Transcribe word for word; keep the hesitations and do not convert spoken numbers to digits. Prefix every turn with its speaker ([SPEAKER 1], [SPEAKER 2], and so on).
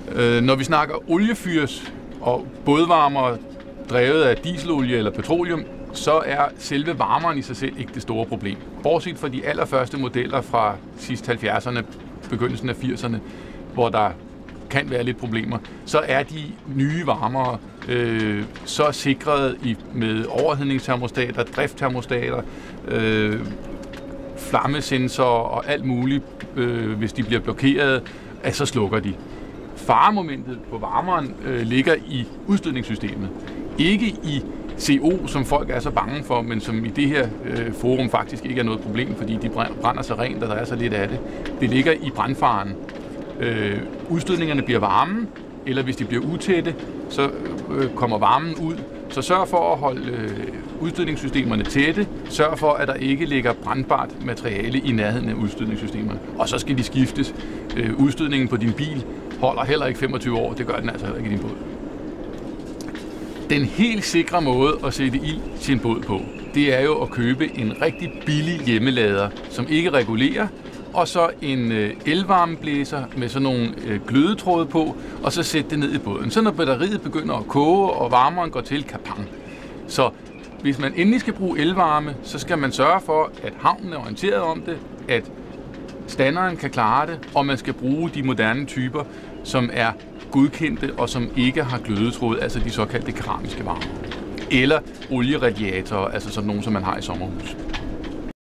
[SPEAKER 1] Øh, når vi snakker oliefyrs og bådvarmer drevet af dieselolie eller petroleum, så er selve varmeren i sig selv ikke det store problem. Bortset fra de allerførste modeller fra sidst halvfjerdserne, begyndelsen af firserne, hvor der kan være lidt problemer, så er de nye varmere øh, så sikret i, med overhedningstermostater, drifttermostater, øh, flammesensorer og alt muligt, øh, hvis de bliver blokeret, at så slukker de. Faremomentet på varmeren øh, ligger i udstødningssystemet. Ikke i C O, som folk er så bange for, men som i det her øh, forum faktisk ikke er noget problem, fordi de brænder så rent, og der er så lidt af det. Det ligger i brandfaren. Øh, udstødningerne bliver varme, eller hvis de bliver utætte, så øh, kommer varmen ud. Så sørg for at holde øh, udstødningssystemerne tætte. Sørg for, at der ikke ligger brandbart materiale i nærheden af udstødningssystemerne. Og så skal de skiftes. Øh, udstødningen på din bil holder heller ikke femogtyve år. Det gør den altså heller ikke i din båd. Den helt sikre måde at sætte ild til en båd på, det er jo at købe en rigtig billig hjemmelader, som ikke regulerer, og så en øh, elvarmeblæser med sådan nogle øh, glødetråde på, og så sætte det ned i båden. Så når batteriet begynder at koge, og varmeren går til kapang. Så hvis man endelig skal bruge elvarme, så skal man sørge for, at havnen er orienteret om det, at standeren kan klare det, og man skal bruge de moderne typer, som er godkendte og som ikke har glødetråd, altså de såkaldte keramiske varmer. Eller olieradiatorer, altså sådan nogle, som man har i sommerhus.